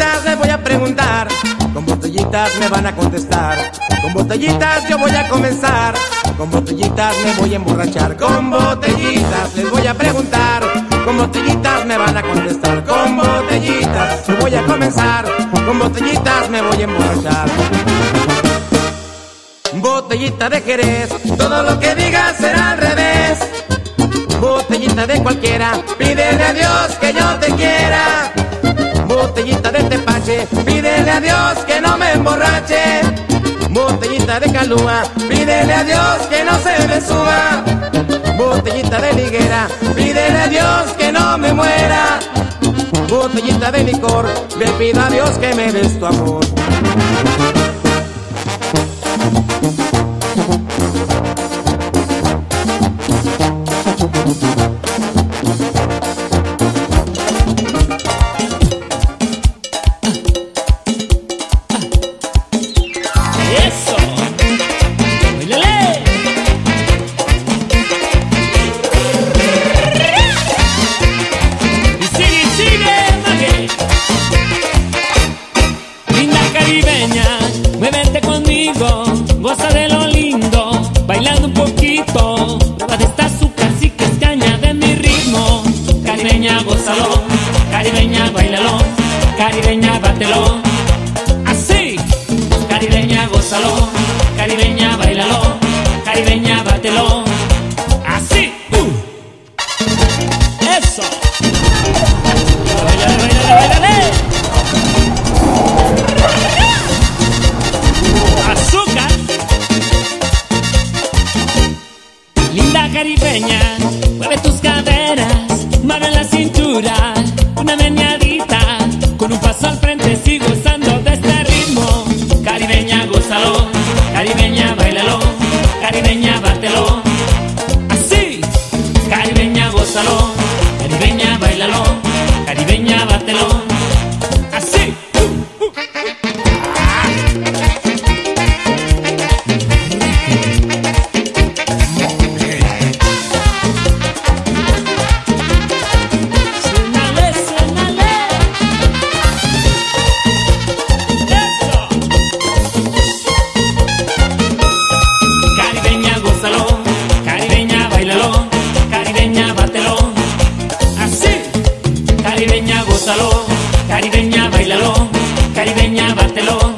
botellitas les voy a preguntar, con botellitas me van a contestar. Con botellitas yo voy a comenzar, con botellitas me voy a emborrachar. Con botellitas les voy a preguntar, con botellitas me van a contestar. Con botellitas yo voy a comenzar, con botellitas me voy a emborrachar. Botellita de Jerez, todo lo que digas será al revés. Botellita de cualquiera, pídele a Dios que yo te quiera. Botellita de tepache, pídele a Dios que no me emborrache. Botellita de calúa, pídele a Dios que no se me suba. Botellita de liguera, pídele a Dios que no me muera. Botellita de licor, le pido a Dios que me des tu amor. Goza de lo lindo, bailando un poquito. Prueba de esta azúcar, sí que es caña de mi ritmo. Caribeña, gózalo, caribeña, bailalo, caribeña, bátelo. Así, caribeña, gózalo, caribeña, bailalo, caribeña, bátelo. Así, eso. Bailale, bailale, bailale. Azúcar. Linda caribeña, mueve tus caderas, mano en la cintura, una meneadita, con un paso al frente sigo gozando de este ritmo. Caribeña, gózalo, caribeña, bailalo, caribeña, bátelo. Así, caribeña, gózalo, caribeña, bailalo, caribeña, bátelo. Así. Caribeña, gózalo, caribeña, bailalo, caribeña, bátelo.